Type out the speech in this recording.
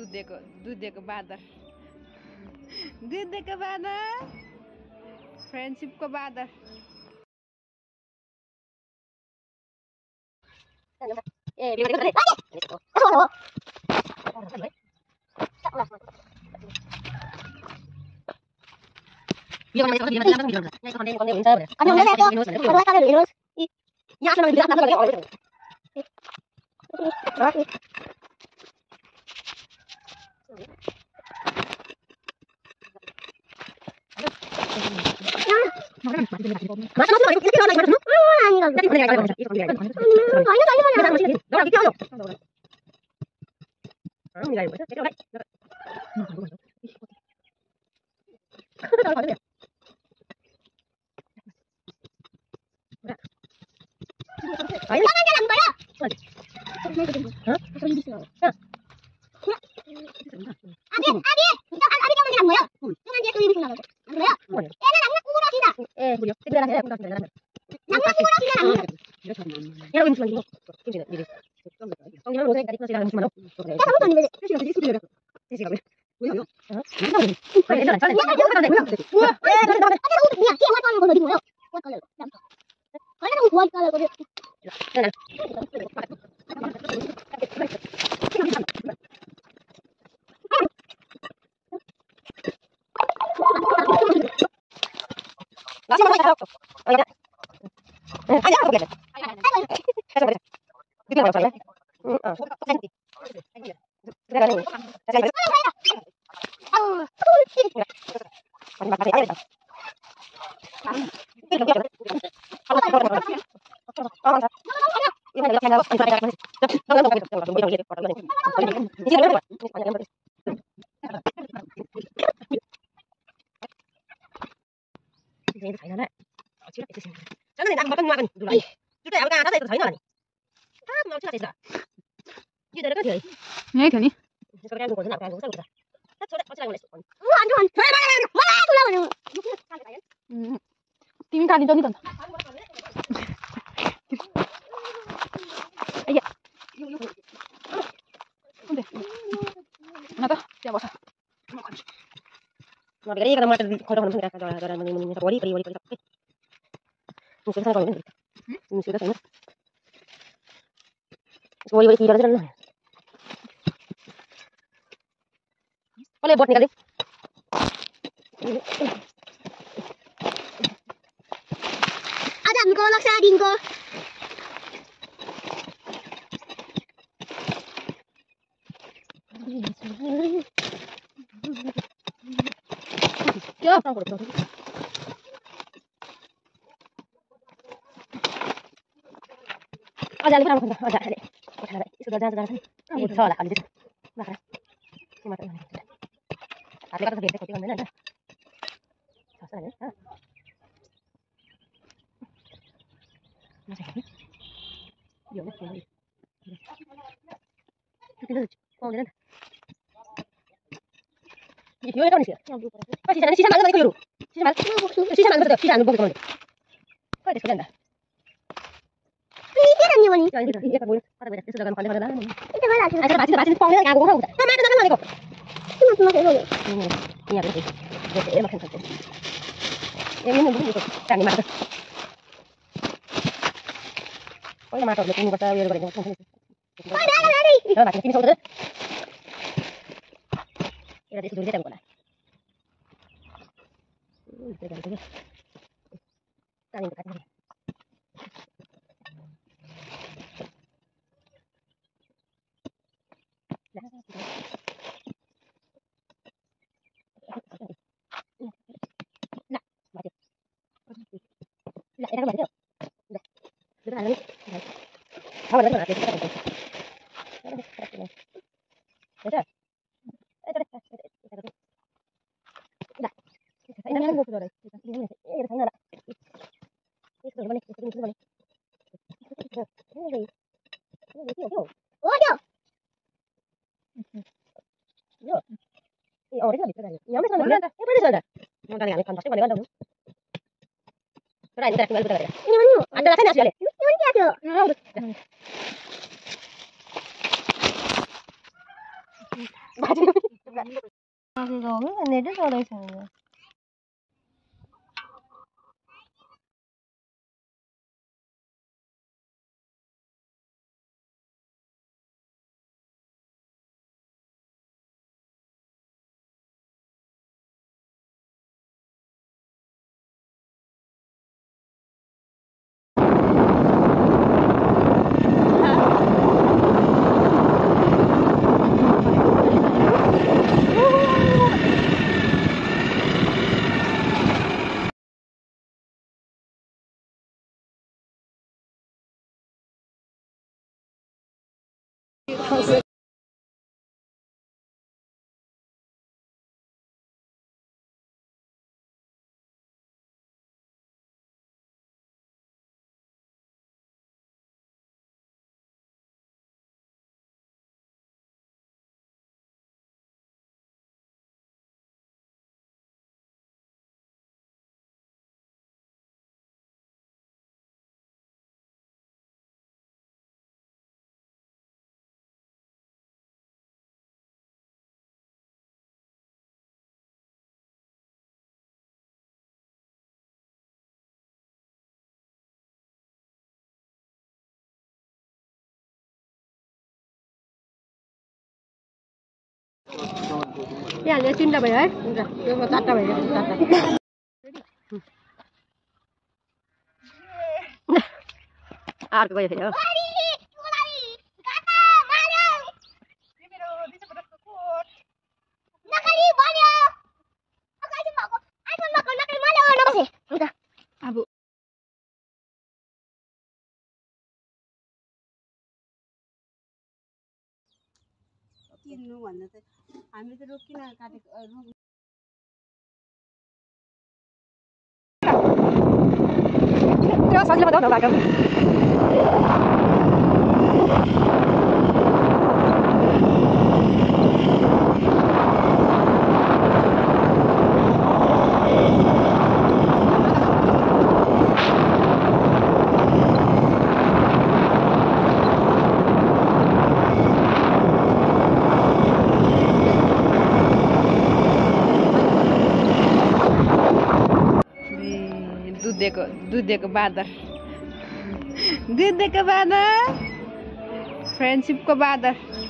दुधेको बादर फ्रेन्डशिपको बादर तिमी काटिन्छ नि त boleh buat nih ada miko laksa dingko ya ada lagi ada sudah jangan itu salah kan itu makanya cuma ada kata biasa kopi kan ada salah ya masih yo nih itu kau lihat yo kan sih sisa mana lagi yo sisa mana betul sisa anu bukan kau ada sudah ini kan nyawa nih iya kan boleh pada beda sudah kan pada itu mana sih ada batin pongnya nggak gua udah sama itu kan kok cuma kayak gitu iya betul betul makan satu ini mungkin itu kan di mana oh ini mata betul bahasa biar berani ada oh batin sini sudah ini ada sudah kita bukan itu kan itu tadi dekat ini Era kembali tuh. Udah ada nih. Oh, ada mana? Kita ada. Ada. Udah. Ini kan gua sudah. Ini sana ada. Ini sudah balik, sudah balik. Yo. Oh, yo. Yo. Ini orang itu ada. Ya, mas mana? Ini ada. Mau kali kali kan pasti mana ada. Ini mana? Ada kan asli. Ini mana ada? Baca. गयो नेटै चलाइछ यहाँ ले 3टा भयो है हुन्छ यो 4टा भयो 4टा अर्को गयो फेरि हो अब किन्नु भन्दा त हामी त रोकिन काटेको त्यो सजिलो बताउ न बाटो दुधको बादर फ्रेन्डशिपको बादर